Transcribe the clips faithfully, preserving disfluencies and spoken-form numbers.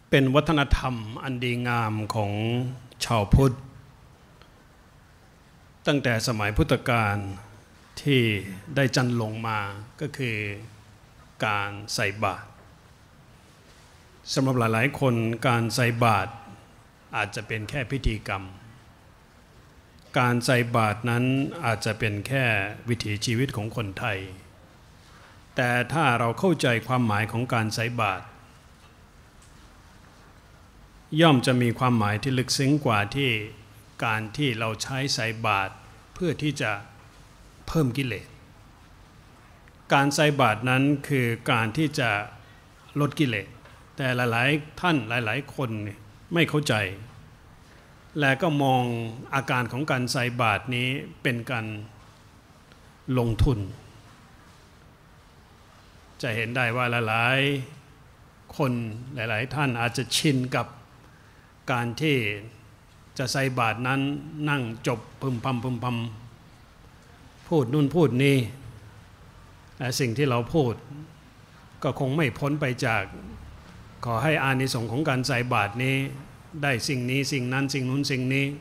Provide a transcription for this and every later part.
เป็นวัฒนธรรมอันดีงามของชาวพุทธตั้งแต่สมัยพุทธกาลที่ได้จันลงมาก็คือการใส่บาตรสำหรับหลายๆคนการใส่บาตรอาจจะเป็นแค่พิธีกรรมการใส่บาตรนั้นอาจจะเป็นแค่วิถีชีวิตของคนไทยแต่ถ้าเราเข้าใจความหมายของการใส่บาตรย่อมจะมีความหมายที่ลึกซึ้งกว่าที่การที่เราใช้ใส่บาตรเพื่อที่จะเพิ่มกิเลสการใส่บาตรนั้นคือการที่จะลดกิเลสแต่หลายๆท่านหลายๆคนไม่เข้าใจและก็มองอาการของการใส่บาตรนี้เป็นการลงทุนจะเห็นได้ว่าหลายๆคนหลายๆท่านอาจจะชินกับการที่จะใส่บาตรนั้นนั่งจบพึมพำพึมพำพูดนู่นพูดนี่และสิ่งที่เราพูดก็คงไม่พ้นไปจากขอให้อานิสงส์ของการใส่บาตรนี้ได้สิ่งนี้สิ่งนั้นสิ่งนู้นสิ่งนี้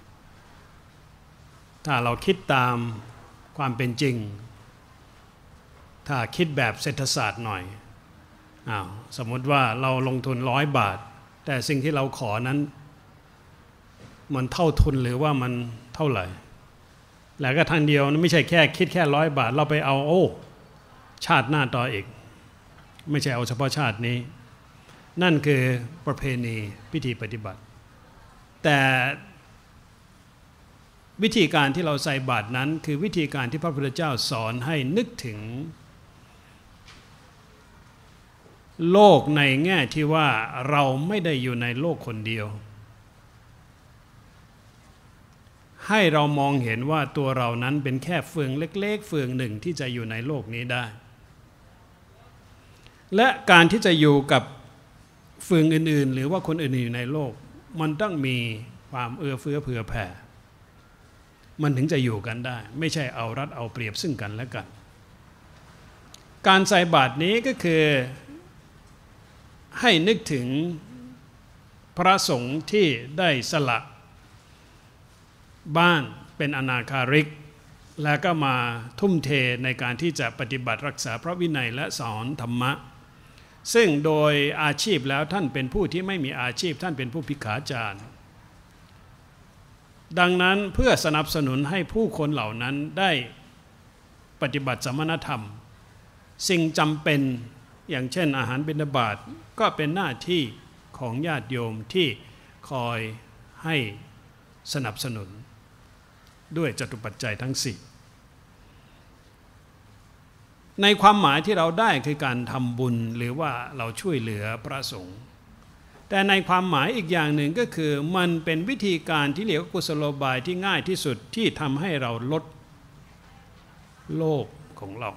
ถ้าเราคิดตามความเป็นจริงถ้าคิดแบบเศรษฐศาสตร์หน่อยอ้าวสมมติว่าเราลงทุนร้อยบาทแต่สิ่งที่เราขอนั้นมันเท่าทุนหรือว่ามันเท่าไหร่แล้วก็ทางเดียวไม่ใช่แค่คิดแค่ร้อยบาทเราไปเอาโอ้ชาติหน้าต่ออีกไม่ใช่เอาเฉพาะชาตินี้นั่นคือประเพณีพิธีปฏิบัติแต่วิธีการที่เราใส่บาตรนั้นคือวิธีการที่พระพุทธเจ้าสอนให้นึกถึงโลกในแง่ที่ว่าเราไม่ได้อยู่ในโลกคนเดียวให้เรามองเห็นว่าตัวเรานั้นเป็นแค่เฟืองเล็กๆเฟืองหนึ่งที่จะอยู่ในโลกนี้ได้และการที่จะอยู่กับเฟืองอื่นๆหรือว่าคนอื่นๆอยู่ในโลกมันต้องมีความเอื้อเฟื้อเผื่อแผ่มันถึงจะอยู่กันได้ไม่ใช่เอารัดเอาเปรียบซึ่งกันและกันการใส่บาตรนี้ก็คือให้นึกถึงพระสงฆ์ที่ได้สละบ้านเป็นอนาคาริกแล้วก็มาทุ่มเทในการที่จะปฏิบัติรักษาพระวินัยและสอนธรรมะซึ่งโดยอาชีพแล้วท่านเป็นผู้ที่ไม่มีอาชีพท่านเป็นผู้ภิกขาจารย์ดังนั้นเพื่อสนับสนุนให้ผู้คนเหล่านั้นได้ปฏิบัติสมณธรรมสิ่งจำเป็นอย่างเช่นอาหารบิณฑบาตก็เป็นหน้าที่ของญาติโยมที่คอยให้สนับสนุนด้วยจตุปัจจัยทั้งสี่ในความหมายที่เราได้คือการทำบุญหรือว่าเราช่วยเหลือพระสงฆ์แต่ในความหมายอีกอย่างหนึ่งก็คือมันเป็นวิธีการที่เรียกว่ากุศโลบายที่ง่ายที่สุดที่ทำให้เราลดโลภของเรา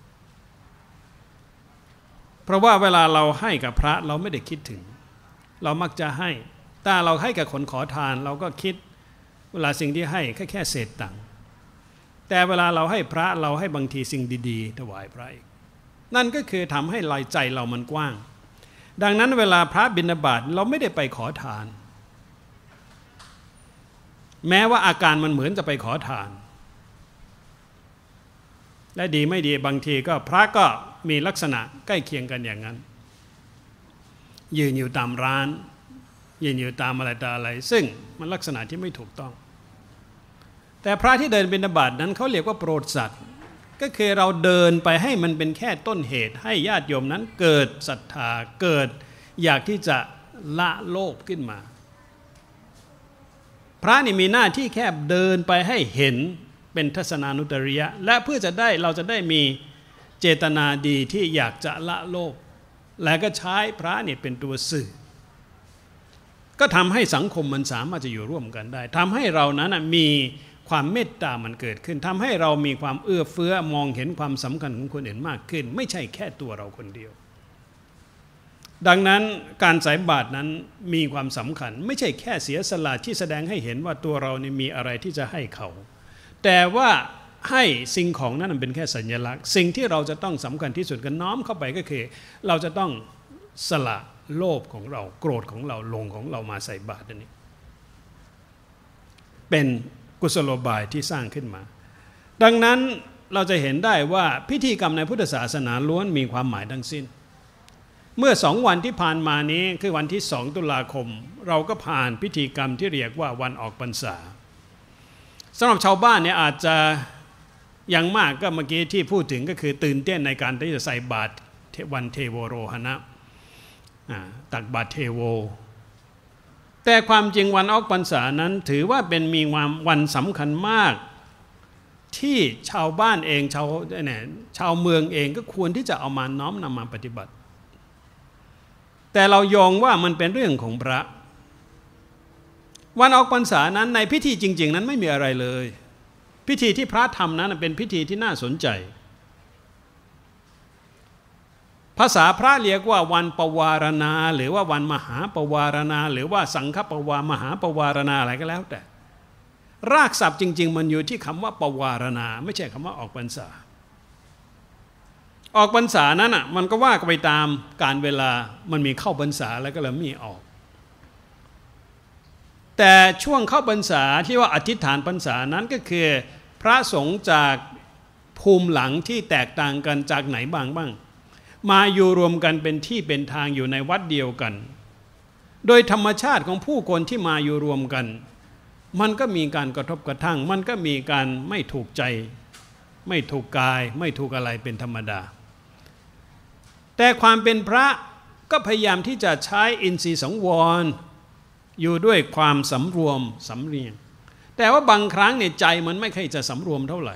เพราะว่าเวลาเราให้กับพระเราไม่ได้คิดถึงเรามักจะให้แต่เราให้กับคนขอทานเราก็คิดเวลาสิ่งที่ให้แค่แค่เศษตังค์แต่เวลาเราให้พระเราให้บางทีสิ่งดีๆถวายพระอีกนั่นก็คือทำให้ลายใจเรามันกว้างดังนั้นเวลาพระบิณฑบาตเราไม่ได้ไปขอทานแม้ว่าอาการมันเหมือนจะไปขอทานและดีไม่ดีบางทีก็พระก็มีลักษณะใกล้เคียงกันอย่างนั้นยืนอยู่ตามร้านยืนอยู่ตามอะไรต่ออะไรซึ่งมันลักษณะที่ไม่ถูกต้องแต่พระที่เดินบิณฑบาตนั้นเขาเรียกว่าโปรดสัตว์ก็คือเราเดินไปให้มันเป็นแค่ต้นเหตุให้ญาติโยมนั้นเกิดศรัทธาเกิดอยากที่จะละโลภขึ้นมาพระนี่มีหน้าที่แค่เดินไปให้เห็นเป็นทัศนานุตริยะและเพื่อจะได้เราจะได้มีเจตนาดีที่อยากจะละโลภและก็ใช้พระนี่เป็นตัวสื่อก็ทำให้สังคมมันสามารถจะอยู่ร่วมกันได้ทำให้เรานั้นมีความเมตตามันเกิดขึ้นทำให้เรามีความเอื้อเฟื้อมองเห็นความสำคัญของคนอื่นมากขึ้นไม่ใช่แค่ตัวเราคนเดียวดังนั้นการใส่บาตรนั้นมีความสำคัญไม่ใช่แค่เสียสละที่แสดงให้เห็นว่าตัวเรานี่มีอะไรที่จะให้เขาแต่ว่าให้สิ่งของนั้นเป็นแค่สัญลักษณ์สิ่งที่เราจะต้องสำคัญที่สุดกันน้อมเข้าไปก็คือเราจะต้องสละโลภของเราโกรธของเราลงของเรามาใส่บาตรนี้เป็นกุศโลบายที่สร้างขึ้นมาดังนั้นเราจะเห็นได้ว่าพิธีกรรมในพุทธศาสนาล้วนมีความหมายทั้งสิ้นเมื่อสองวันที่ผ่านมานี้คือวันที่สองตุลาคมเราก็ผ่านพิธีกรรมที่เรียกว่าวันออกพรรษาสำหรับชาวบ้านเนี่ยอาจจะยังมากก็เมื่อกี้ที่พูดถึงก็คือตื่นเต้นในการที่จะใส่บาตรวันเทโวโรหณะตักบาตรเทโวแต่ความจริงวันออกพรรษานั้นถือว่าเป็นมีวันสำคัญมากที่ชาวบ้านเองชาวเนี่ยชาวเมืองเองก็ควรที่จะเอามาน้อมนำมาปฏิบัติแต่เราโยงว่ามันเป็นเรื่องของพระวันออกพรรษานั้นในพิธีจริงๆนั้นไม่มีอะไรเลยพิธีที่พระทำนั้นเป็นพิธีที่น่าสนใจภาษาพระเรียกว่าวันปวารณาหรือว่าวันมหาปวารณาหรือว่าสังฆปวามหาปวารณาอะไรก็แล้วแต่รากศัพท์จริงๆมันอยู่ที่คำว่าปวารณาไม่ใช่คำว่าออกพรรษาออกพรรษานั้นอ่ะมันก็ว่ากันไปตามการเวลามันมีเข้าพรรษาแล้วก็เลยมีออกแต่ช่วงเข้าพรรษาที่ว่าอธิษฐานพรรษานั้นก็คือพระสงฆ์จากภูมิหลังที่แตกต่างกันจากไหนบ้างบ้างมาอยู่รวมกันเป็นที่เป็นทางอยู่ในวัดเดียวกันโดยธรรมชาติของผู้คนที่มาอยู่รวมกันมันก็มีการกระทบกระทั่งมันก็มีการไม่ถูกใจไม่ถูกกายไม่ถูกอะไรเป็นธรรมดาแต่ความเป็นพระก็พยายามที่จะใช้อินทรีย์สังวรอยู่ด้วยความสำรวมสำเนียงแต่ว่าบางครั้งเนี่ยใจมันไม่ค่อยจะสำรวมเท่าไหร่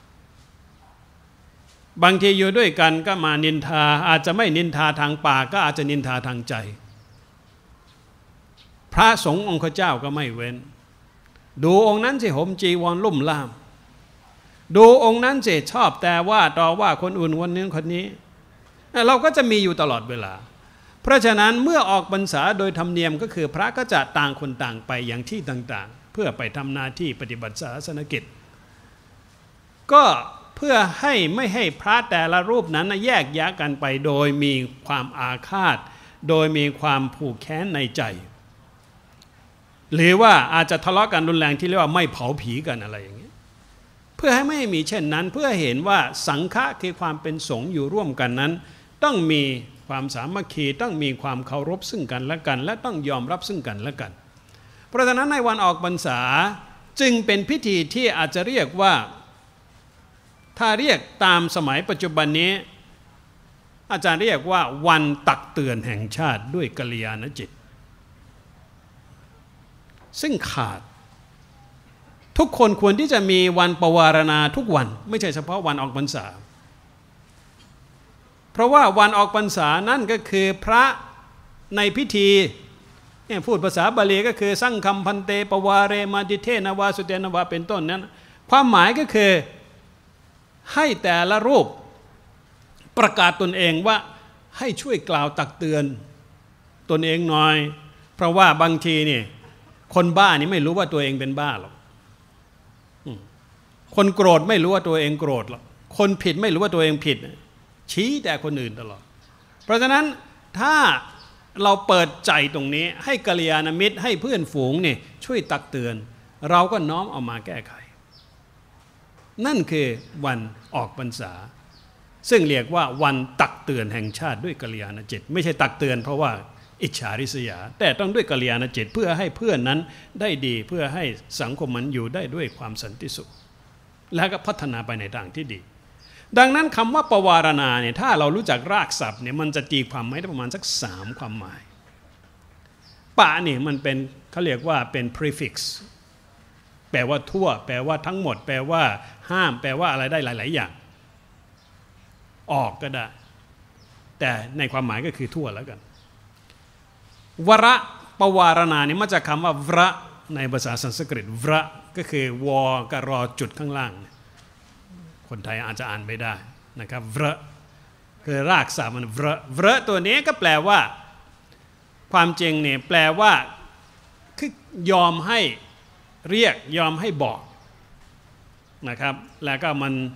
บางทีอยู่ด้วยกันก็มานินทาอาจจะไม่นินทาทางปากก็อาจจะนินทาทางใจพระสงฆ์องค์เจ้าก็ไม่เว้นดูองค์นั้นสิห่มจีวรลุ่มล่ามดูองค์นั้นสิชอบแต่ว่าต่อว่าคนอื่นคนนี้คนนี้เราก็จะมีอยู่ตลอดเวลาเพราะฉะนั้นเมื่อออกพรรษาโดยธรรมเนียมก็คือพระก็จะต่างคนต่างไปอย่างที่ต่างๆเพื่อไปทำหน้าที่ปฏิบัติศาสนกิจก็เพื่อให้ไม่ให้พระแต่ละรูปนั้นแยกแยะกันไปโดยมีความอาฆาตโดยมีความผูกแค้นในใจหรือว่าอาจจะทะเลาะกันรุนแรงที่เรียกว่าไม่เผาผีกันอะไรอย่างนี้เพื่อให้ไม่มีเช่นนั้นเพื่อเห็นว่าสังฆะคือความเป็นสงฆ์อยู่ร่วมกันนั้นต้องมีความสามัคคีต้องมีความเคารพซึ่งกันและกันและต้องยอมรับซึ่งกันและกันเพราะฉะนั้นในวันออกพรรษาจึงเป็นพิธีที่อาจจะเรียกว่าถ้าเรียกตามสมัยปัจจุบันนี้อาจารย์เรียกว่าวันตักเตือนแห่งชาติด้วยกัลยาณจิตซึ่งขาดทุกคนควรที่จะมีวันปวารณาทุกวันไม่ใช่เฉพาะวันออกพรรษาเพราะว่าวันออกพรรษานั่นก็คือพระในพิธีเนี่ยพูดภาษาบาลีก็คือสั่งคัมพันเตปวาเรมาติเทนวาสุเตนวาเป็นต้นนั้นความหมายก็คือให้แต่ละรูปประกาศตนเองว่าให้ช่วยกล่าวตักเตือนตนเองหน่อยเพราะว่าบางทีนี่คนบ้านี่ไม่รู้ว่าตัวเองเป็นบ้าหรอกคนโกรธไม่รู้ว่าตัวเองโกรธหรอกคนผิดไม่รู้ว่าตัวเองผิดชี้แต่คนอื่นตลอดเพราะฉะนั้นถ้าเราเปิดใจตรงนี้ให้กัลยาณมิตรให้เพื่อนฝูงนี่ช่วยตักเตือนเราก็น้อมเอามาแก้ไขนั่นคือวันออกพรรษาซึ่งเรียกว่าวันตักเตือนแห่งชาติด้วยกัลยาณจิตไม่ใช่ตักเตือนเพราะว่าอิจฉาริษยาแต่ต้องด้วยกัลยาณจิตเพื่อให้เพื่อนนั้นได้ดีเพื่อให้สังคมมันอยู่ได้ด้วยความสันติสุขและก็พัฒนาไปในทางที่ดีดังนั้นคำว่าปวารณาเนี่ยถ้าเรารู้จักรากศัพท์เนี่ยมันจะตีความหมายได้ประมาณสักสามความหมายปะเนี่ยมันเป็นเขาเรียกว่าเป็น prefix แปลว่าทั่วแปลว่าทั้งหมดแปลว่าห้ามแปลว่าอะไรได้หลายๆอย่างออกก็ได้แต่ในความหมายก็คือทั่วแล้วกันวระปวารณาเนี่ยมาจากคำว่าวระในภาษาสันสกฤตวระก็คือวอกับรอจุดข้างล่างคนไทยอาจจะอ่านไม่ได้นะครับวระคือรากศัพท์มันวระวระตัวนี้ก็แปลว่าความจริงเนี่ยแปลว่าคือยอมให้เรียกยอมให้บอกนะครับแล้วก็มัน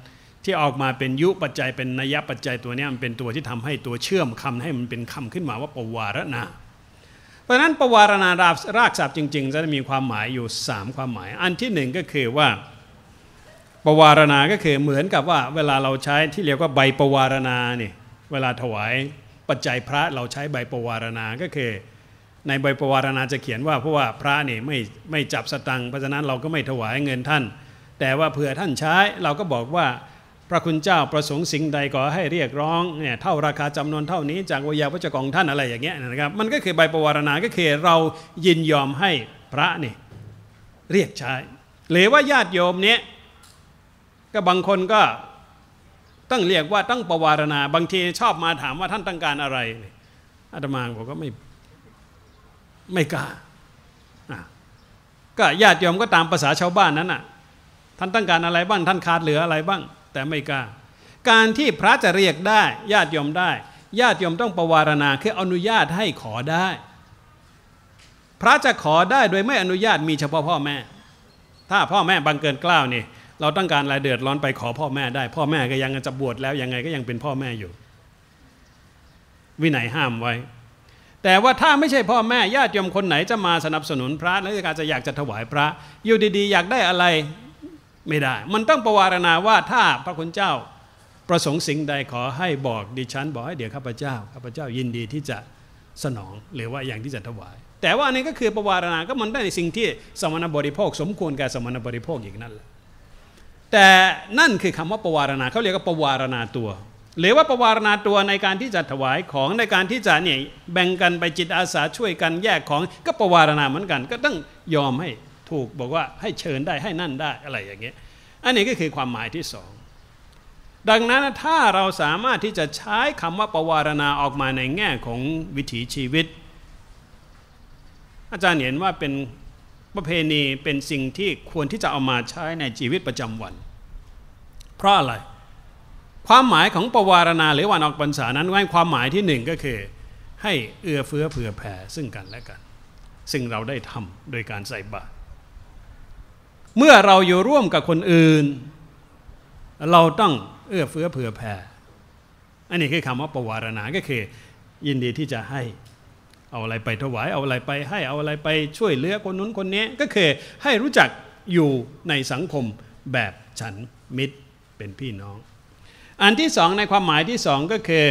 ที่ออกมาเป็นยุปัจจัยเป็นนัยปัจจัยตัวนี้มันเป็นตัวที่ทำให้ตัวเชื่อมคำให้มันเป็นคำขึ้นมาว่าปวารณาเพราะฉะนั้นปวารณารากศัพท์จริงๆจะมีความหมายอยู่สามความหมายอันที่หนึ่งก็คือว่าปวารณาก็คือเหมือนกับว่าเวลาเราใช้ที่เรียกว่าใบปวารณาเนี่ยเวลาถวายปัจจัยพระเราใช้ใบปวารณาก็คือในใบปวารณาจะเขียนว่าเพราะว่าพระนี่ไม่ไม่จับสตังค์เพราะฉะนั้นเราก็ไม่ถวายเงินท่านแต่ว่าเผื่อท่านใช้เราก็บอกว่าพระคุณเจ้าประสงค์สิ่งใดก็ให้เรียกร้องเนี่ยเท่าราคาจำนวนเท่านี้จากวิยาวัจกองท่านอะไรอย่างเงี้ยนะครับมันก็คือใบปวารณาก็คือเรายินยอมให้พระนี่เรียกใช้หรือว่าญาติโยมเนี้ยก็บางคนก็ต้องเรียกว่าต้องปวารณาบางทีชอบมาถามว่าท่านต้องการอะไรอาตมาบอกก็ไม่ไม่กล้าก็ญาติโยมก็ตามภาษาชาวบ้านนั้นน่ะท่านต้องการอะไรบ้างท่านขาดเหลืออะไรบ้างแต่ไม่กล้าการที่พระจะเรียกได้ญาติโยมได้ญาติโยมต้องปวารณาคืออนุญาตให้ขอได้พระจะขอได้โดยไม่อนุญาตมีเฉพาะพ่อแม่ถ้าพ่อแม่บังเกินเกล้านี่เราต้องการอะไรเดือดร้อนไปขอพ่อแม่ได้พ่อแม่ก็ยังจะบวชแล้วยังไงก็ยังเป็นพ่อแม่อยู่วินัยห้ามไว้แต่ว่าถ้าไม่ใช่พ่อแม่ญาติโยมคนไหนจะมาสนับสนุนพระแล้วการจะอยากจะถวายพระอยู่ดีๆอยากได้อะไรไม่ได้มันต้องปวารณาว่าถ้าพระคุณเจ้าประสงค์สิ่งใดขอให้บอกดิฉันบอกให้เดี๋ยวข้าพเจ้าข้าพเจ้ายินดีที่จะสนองหรือว่าอย่างที่จะถวายแต่ว่าอันนี้ก็คือปวารณาก็มันได้ในสิ่งที่สมณบริโภคสมควรแก่สมณบริโภคอย่างนั้นแหละแต่นั่นคือคำว่าปวารณาเขาเรียกว่าปวารณาตัวหรือว่าปวารณาตัวในการที่จะถวายของในการที่จะเนี่ยแบ่งกันไปจิตอาสาช่วยกันแยกของก็ปวารณาเหมือนกันก็ต้องยอมให้ถูกบอกว่าให้เชิญได้ให้นั่นได้อะไรอย่างเงี้ยอันนี้ก็คือความหมายที่สองดังนั้นถ้าเราสามารถที่จะใช้คำว่าปวารณาออกมาในแง่ของวิถีชีวิตอาจารย์เห็นว่าเป็นประเพณีเป็นสิ่งที่ควรที่จะเอามาใช้ในชีวิตประจำวันเพราะอะไรความหมายของปวารณาหรือวันออกพรรษานั้นว่าความหมายที่หนึ่งก็คือให้เอื้อเฟื้อเผื่อแผ่ซึ่งกันและกันซึ่งเราได้ทำโดยการใส่บาตรเมื่อเราอยู่ร่วมกับคนอื่นเราต้องเอื้อเฟื้อเผื่อแผ่อันนี้คือคำว่าปวารณาก็คือยินดีที่จะให้เอาอะไรไปถวายเอาอะไรไปให้เอาอะไรไปช่วยเหลือคนนู้นคนนี้ก็คือให้รู้จักอยู่ในสังคมแบบฉันมิตรเป็นพี่น้องอันที่สองในความหมายที่สองก็คือ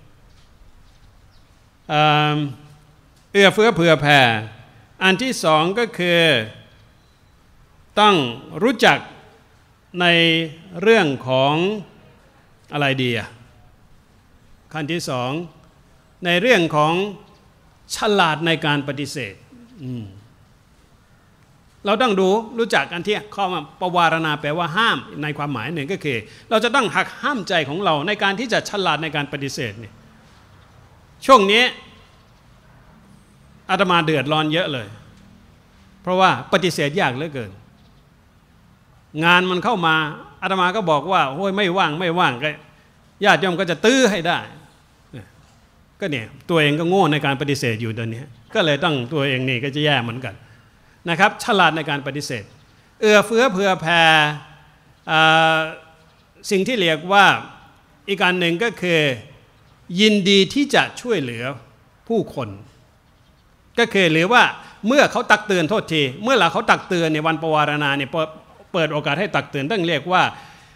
เอื้อเฟื้อเผื่อแผ่อันที่สองก็คือต้องรู้จักในเรื่องของอะไรดีอ่ะขั้นที่สองในเรื่องของฉลาดในการปฏิเสธเราต้องดูรู้จักอันที่ข้อมาปวารณาแปลว่าห้ามในความหมายหนึ่งก็คือเราจะต้องหักห้ามใจของเราในการที่จะฉลาดในการปฏิเสธนี่ช่วงนี้อาตมาเดือดร้อนเยอะเลยเพราะว่าปฏิเสธยากเหลือเกินงานมันเข้ามาอาตมาก็บอกว่าโอ้ยไม่ว่างไม่ว่างก็ญาติโยมก็จะตื้อให้ได้ก็เนี่ยตัวเองก็โง่ในการปฏิเสธอยู่ตอนนี้ก็เลยต้องตัวเองนี่ก็จะแย่เหมือนกันนะครับฉลาดในการปฏิเสธเอื้อเฟื้อเผื่อแผ่สิ่งที่เรียกว่าอีกการหนึ่งก็คือยินดีที่จะช่วยเหลือผู้คนก็คือหรือว่าเมื่อเขาตักเตือนโทษทีเมื่อเราเขาตักเตือนในวันปวารณาเนี่ยเปิดโอกาสให้ตักเตือนต้องเรียกว่า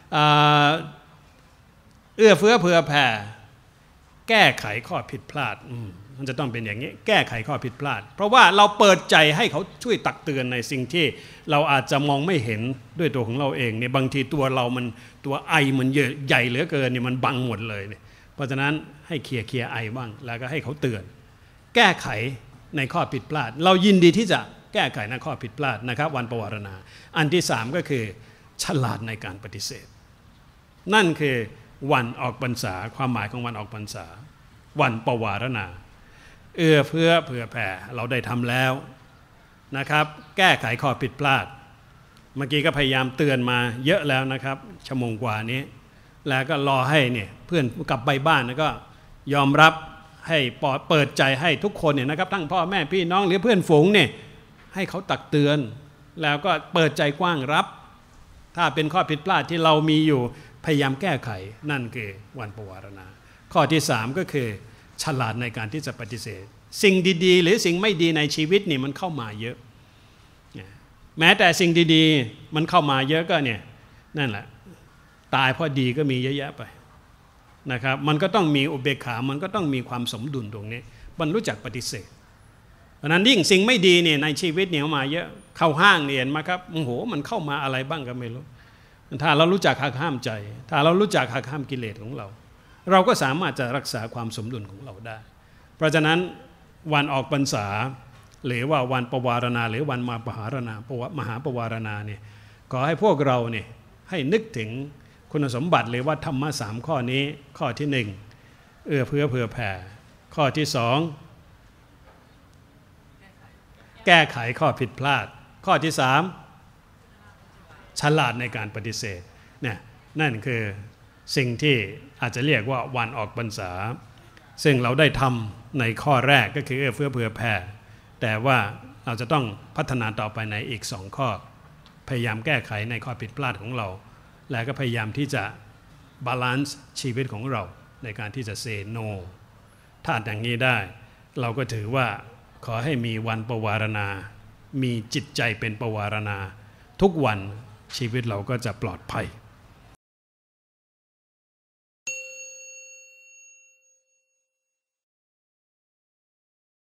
เอื้อเฟื้อเผื่อแผ่แก้ไขข้อผิดพลาดมันจะต้องเป็นอย่างนี้แก้ไขข้อผิดพลาดเพราะว่าเราเปิดใจให้เขาช่วยตักเตือนในสิ่งที่เราอาจจะมองไม่เห็นด้วยตัวของเราเองเนี่ยบางทีตัวเรามันตัวไอมันใหญ่เหลือเกินเนี่ยมันบังหมดเลยเนี่ยเพราะฉะนั้นให้เคลียร์เคลียร์ไอบ้างแล้วก็ให้เขาเตือนแก้ไขในข้อผิดพลาดเรายินดีที่จะแก้ไขในข้อผิดพลาดนะครับวันปวารณาอันที่สามก็คือฉลาดในการปฏิเสธนั่นคือวันออกพรรษาความหมายของวันออกพรรษาวันปวารณาเอื้อเฟื้อเผื่อแผ่เราได้ทำแล้วนะครับแก้ไขข้อผิดพลาดเมื่อกี้ก็พยายามเตือนมาเยอะแล้วนะครับชั่วโมงกว่านี้แล้วก็รอให้เนี่ยเพื่อนกลับไปบ้านแล้วก็ยอมรับให้เปิดใจให้ทุกคนเนี่ยนะครับทั้งพ่อแม่พี่น้องหรือเพื่อนฝูงเนี่ยให้เขาตักเตือนแล้วก็เปิดใจกว้างรับถ้าเป็นข้อผิดพลาดที่เรามีอยู่พยายามแก้ไขนั่นคือวันปวารณาข้อที่สามก็คือฉลาดในการที่จะปฏิเสธสิ่งดีๆหรือสิ่งไม่ดีในชีวิตนี่มันเข้ามาเยอะแม้แต่สิ่งดีๆมันเข้ามาเยอะก็เนี่ยนั่นแหละตายเพราะดีก็มีเยอะแยะไปนะครับมันก็ต้องมีอุเบกขามันก็ต้องมีความสมดุลตรงนี้มันรู้จักปฏิเสธเพราะนั้นยิ่งสิ่งไม่ดีเนี่ยในชีวิตเนี่ยมาเยอะเข้าห้างเนี่ยมาครับโอ้โหมันเข้ามาอะไรบ้างก็ไม่รู้ถ้าเรารู้จักหักห้ามใจถ้าเรารู้จักหักห้ามกิเลสของเราเราก็สามารถจะรักษาความสมดุลของเราได้เพราะฉะนั้นวันออกพรรษาหรือว่าวันปวารณาหรือวันมาปหารณามหาปวารณาเนี่ยขอให้พวกเราเนี่ยให้นึกถึงคุณสมบัติหรือว่าธรรมะสามข้อนี้ข้อที่หนึ่งเอื้อเฟื้อเผื่อแผ่ข้อที่สองแก้ไขข้อผิดพลาดข้อที่สามฉลาดในการปฏิเสธเนี่ยนั่นคือสิ่งที่อาจจะเรียกว่าวันออกพรรษาซึ่งเราได้ทำในข้อแรกก็คือเอื้อเฟื้อเผื่อแผ่แต่ว่าเราจะต้องพัฒนาต่อไปในอีกสองข้อพยายามแก้ไขในข้อผิดพลาดของเราและก็พยายามที่จะบาลานซ์ชีวิตของเราในการที่จะเซโนถ้าอย่างนี้ได้เราก็ถือว่าขอให้มีวันปวารณามีจิตใจเป็นปวารณาทุกวันชีวิตเราก็จะปลอดภัย